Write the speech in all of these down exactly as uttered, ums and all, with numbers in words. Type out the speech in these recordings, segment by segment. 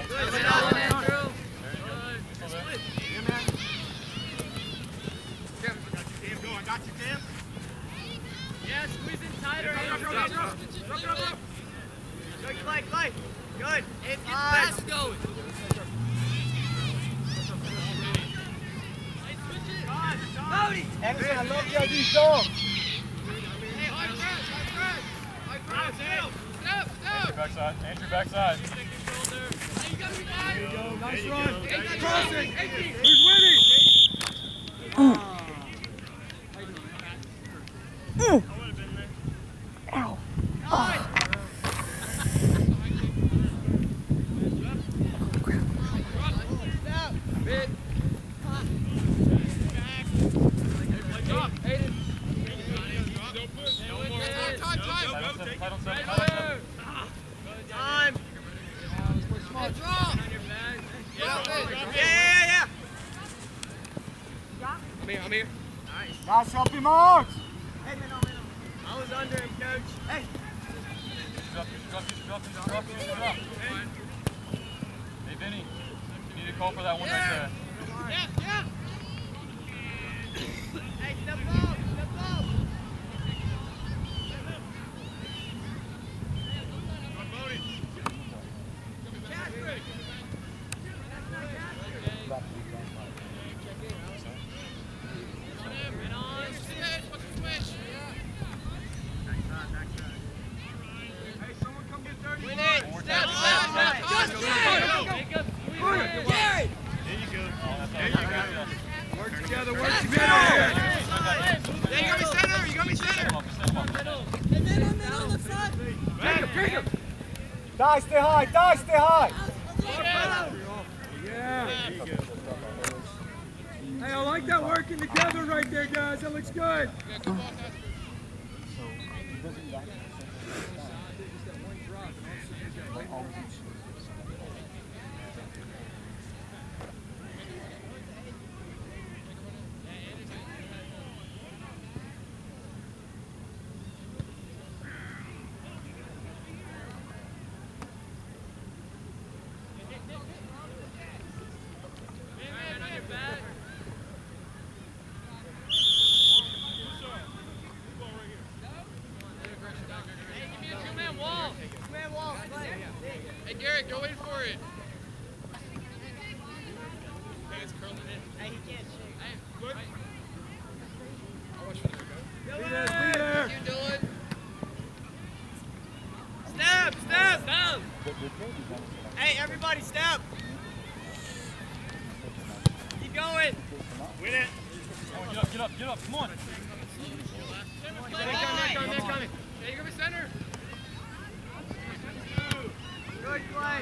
Yeah, squeeze in tighter. Good, play, play. Good. Get the pass going. Anderson, I love the idea, dog. Hey, high press, high press. High press, step, step, step. Andrew backside, Andrew backside. Hey, you gotta be nice. There you go, nice run. Hey, Crossing. hey, Who's winning? Mm. Ow. Oh. Time. Yeah, yeah, yeah. I'm here, I'm here. Nice. Nice help him out. Hey, man, man, I was under him, coach. Hey. Drop, drop, drop, drop, drop, drop. Hey, Vinny, you need to call for that one right there. Yeah, yeah. Hey, step up, step up. Work together, work together. Yeah, you got me center, you got me center. Die, stay high, die, stay high. Yeah. Hey, I like that working together right there, guys. That looks good. Hey, Garrett, go in for it. Hey, it's curling in. Hey, he can't shoot. Hey, good. I'll watch for the go. Be there, be there. You Dylan. Step, step, step. Hey, everybody, step. Keep going. Win it. Oh, get up, get up, get up, come on. They're coming, they're coming, they're coming. Hey, you gonna be center. Good play.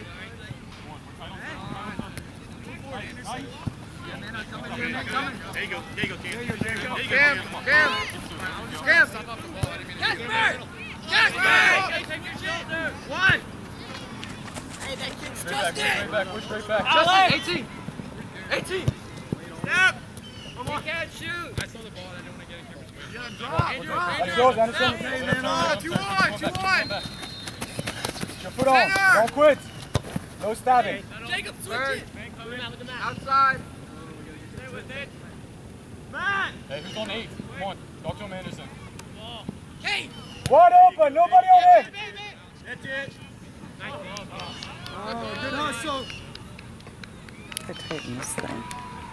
There you go, there you go, Cam. There you go, there you go. Cam, Cam. Cam. Jasper! Jasper! Take your shoulder. One. Hey, that kid's Straight back, straight back, push straight back. Justin, eighteen. eighteen. Step. Come on. He can't shoot. I saw the ball. I don't want to get in here between. Yeah, drop, drop. Let's go, Anderson. Hey, man, on. two one, two one. Your foot on, don't quit. No stabbing. Jacob, switch it. Outside. Stay with it. Matt. Hey, who's on eight? Come on, talk to him, Anderson. Kate. Wide open, nobody on him. That's it. Oh, good hustle. They're tighten this thing.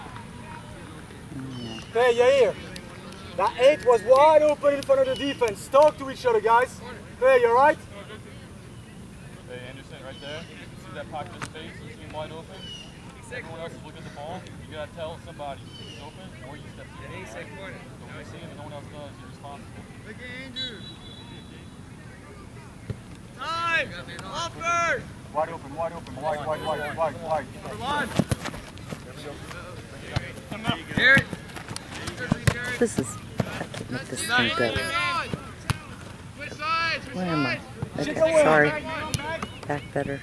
Mm. Hey, Yair. That eight was wide open in front of the defense. Talk to each other, guys. Hey, you alright? Hey, Anderson, right there. You see that pocket of space? You see him wide open? Everyone else is looking at the ball. You gotta tell somebody he's open, or you step to him. So when you see him and no one else does, you're responsible. Look at Andrew. Time. Offers. Wide open, wide open, wide, wide, wide, wide, wide. One. Garrett. This is, I can't make this thing go. Switch sides. Where am I? Okay, sorry. Back better.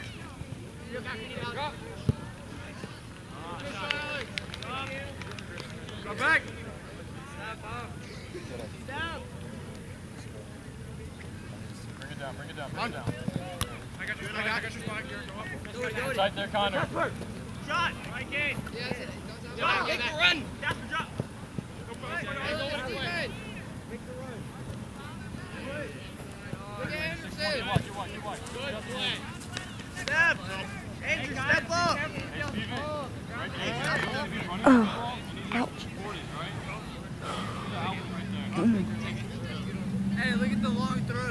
Go back. Stop up. Stop. Bring it down, bring it down, bring it down. I got you. I got Right there, Connor. Shot! Right gate! John, make the run! That's the drop! Make the run. Look at Anderson! Watch, you watch, you watch. Step! Andrew, step up! Oh, ouch. Mm. Hey, look at the long throw.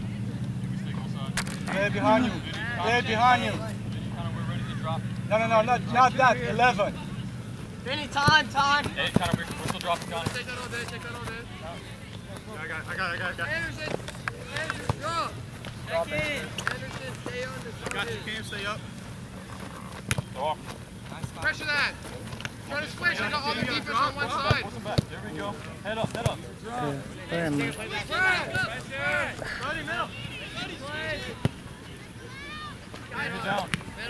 Play behind you. Play behind you. No, no, no, not, not that. eleven. Vinny, time, time! Hey, Connor, we're, we're still dropping Connor. Take that all day, take that all day. I got it, I got it, I got it. I got it. Anderson! Anderson, drop! Back in! Anderson, stay on the I got you, Cam, stay up. Oh. Pressure that! Try to switch, I got all the defense on one side. Force him back. There we go. Head up, head up. Uh, where am I? Buddy, middle. Get down.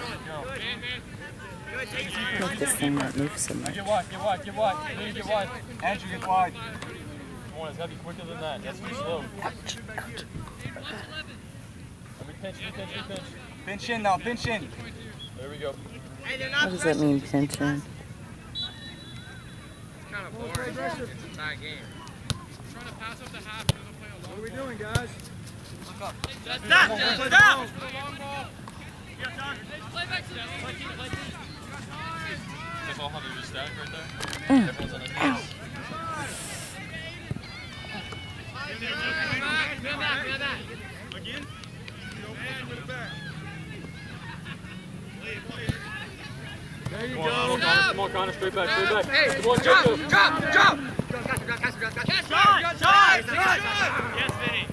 Like this thing might move so much. Get wide, get wide, get wide. You need to get wide. Andrew, get wide. Come on, it's got to be quicker than that. That's too slow. Ouch, ouch. Let me pinch, let me pinch, let me pinch. Pinch in now, pinch in. There we go. What does that mean, tension? It's kind of boring. It's a tie game. Trying to pass up the half and they'll play a long. What are we doing, guys? Stop! Stop! Stop! Play back to the That's all hundred just static right there. Mm. Everyone's on the Ow. Again? There you Come on, go. come on, come on, Connor, straight back, straight back. Hey, Come on, drop, Jacob. drop, drop! Shot! Shot! Shot! Yes, Vinny.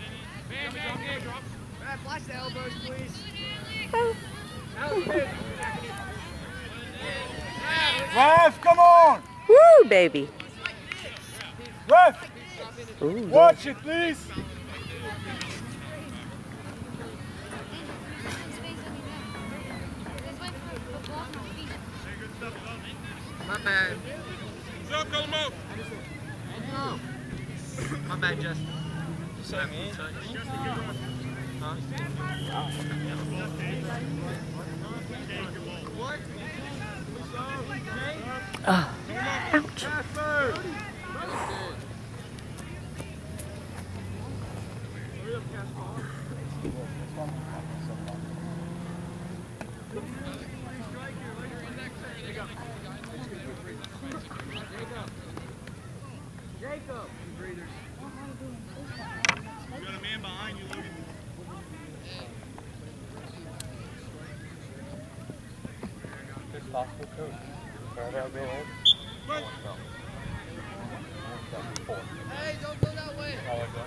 Flash the elbows, please. Ref, come on! Woo, baby. Ref, Ooh, watch it, please. My bad. Stop, call him out. My bad, Justin. oh, ouch. You got a man behind you, Logan. It's possible, coach. Try that go home. Hey, don't go that way. I like that.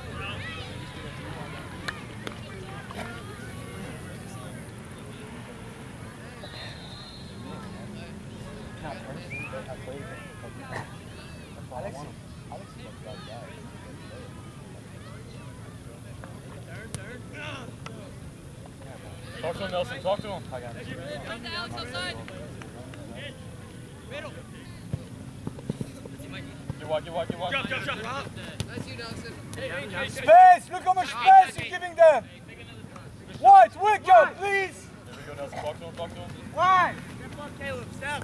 Talk to him, Nelson. Talk to him. I got it. Get wide, get wide, get wide. Drop, drop, drop. That's you, Nelson. Space, look how much space you're giving them. White, wake up, please. There we go, Nelson. Talk to him, talk to him. White. Step up, Caleb. Step.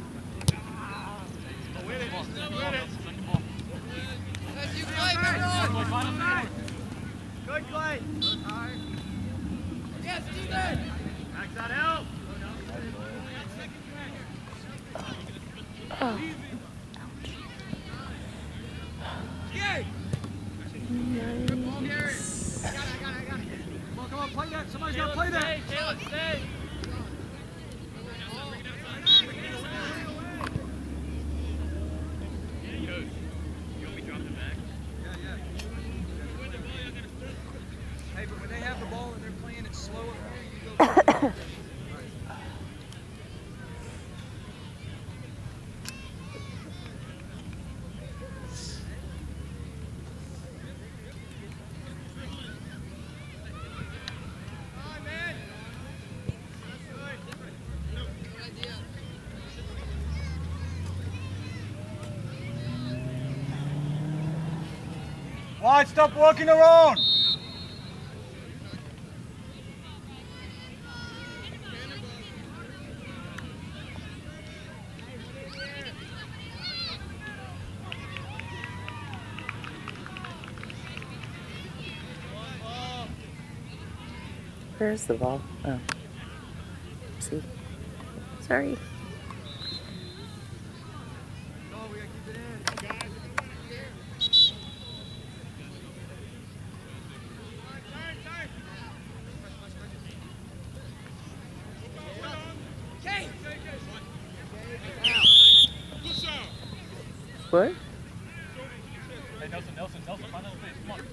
Oh, win it. Win it. Second ball. That's you, Clay. Remember on. Good, Clay. Yes, Steven. Max that out. Oh. Gary. Good ball, Gary. I got it, I got it, I got it. Come on, come on, play that. Somebody's got to play that. Caleb, stay. Hey, but when they have the ball and they're playing it slow up there, you go. White, stop walking around. Where is the ball? Oh. See? Sorry. What? Hey, Nelson, Nelson, Nelson, find that space. Come on.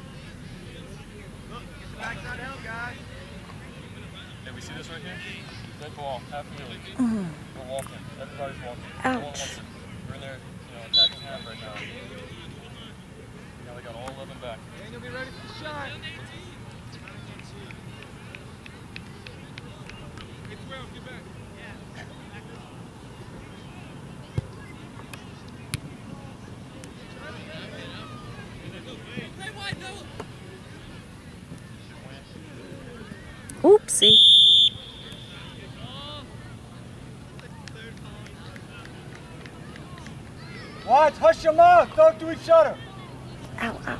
Backside help, guys. Hey, we see this right here? Red ball, half field. Mm. We're walking. Everybody's walking. Ouch. No one wants to- We're in there, you know, attacking half right now. Now they got all eleven back. Daniel, be ready for the shot. Get twelve, get back. Oopsie. White, hush your mouth. Talk to each other. Ow, ow.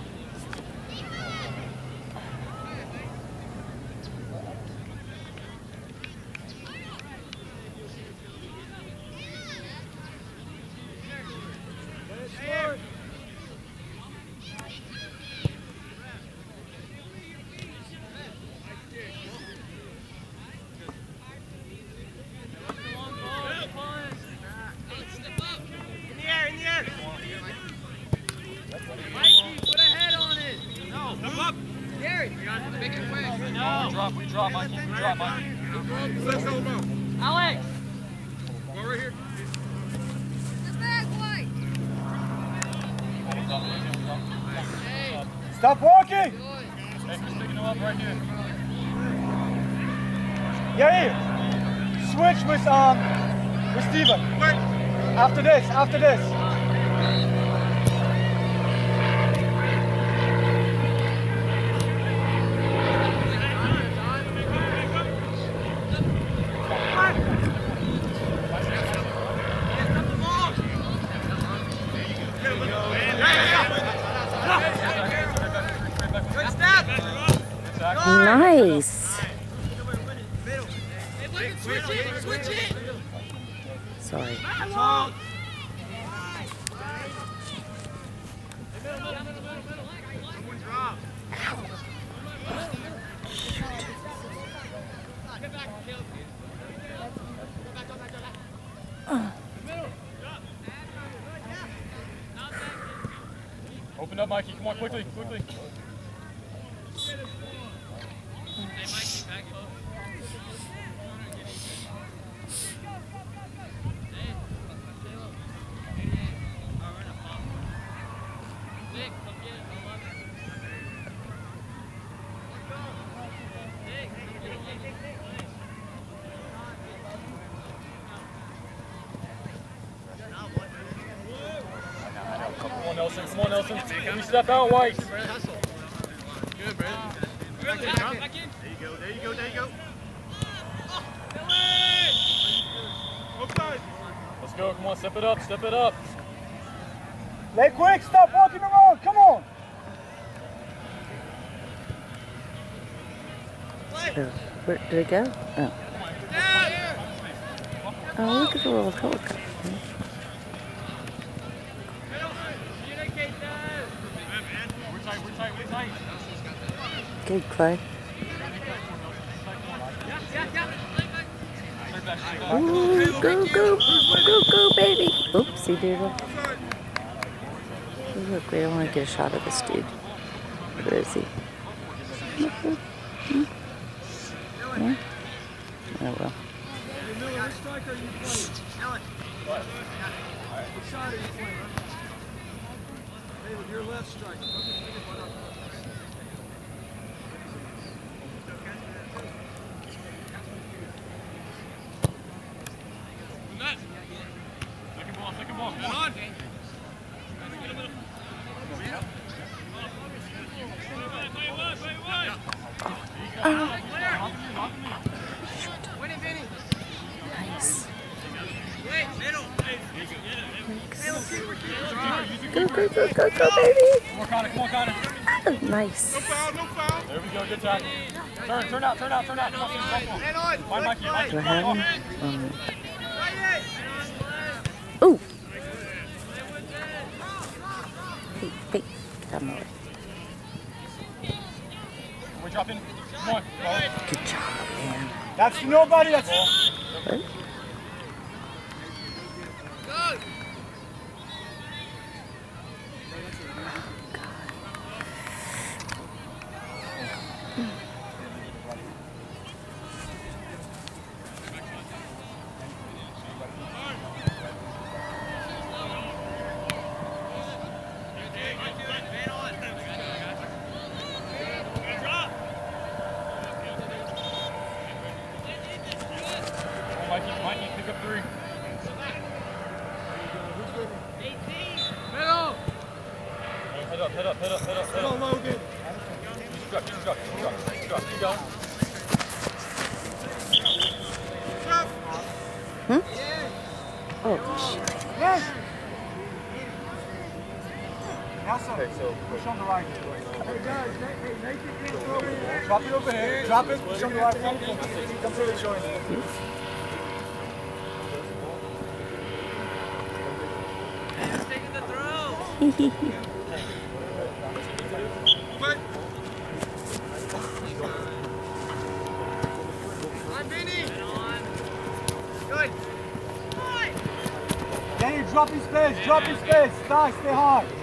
Drop, we drop, Mikey. We drop, Mikey. Let's go, Mo. Alex! Go right here. Stop walking. Hey, who's picking him up right here? Yeah, switch with um with Steven. After this, after this. Nice. Sorry. Open up, Mikey. Come on, quickly, quickly. Come on, Nelson. Come on, Nelson. We step out, White. Good, Brad. There you go, there you go, there you go. Let's go. Come on, step it up, step it up. Play quick, stop walking around, come on. Oh, where did it go? Oh. Oh, look at the little Coke. We're tight, we're tight, we're tight. Good, Clay. Ooh, go, go, go, go, baby. Oopsie doodle. Ooh, look, we don't want to get a shot of this dude. Where is he? Hmm? Yeah? Oh, well. Miller, which striker are you playing? What side are you playing? Hey, with your left striker. Second ball, second ball. Come on. Nice. Go, go, go, go, go, baby. Come on, Connor, come on, Connor. Nice. No foul, no foul. There we go, good time. Turn, turn out, turn out, turn out. Come on, finish that one. Stand on. Find Mikey, Mikey. What Come on. happened? Um, Right ooh. Hey, hey, get out of my way. We're dropping. Come on. Go. Good job, man. That's nobody. That's. What? Go. Mikey, Mikey, pick up three. Middle. Head up, head up, head up, head up, head Come up. on, Logan. Just drop, just drop, just drop, just drop. Keep going. Oh, shit. Yes. Nelson, Okay, so push on the right. Hey guys, Nate, hey, Nathan can't throw it. Drop it over here. Drop it. Push on the right. Come come through the joint. Taking the throw. On Vinny. Good. Danny, drop his space. Drop his space. Stay, stay hard.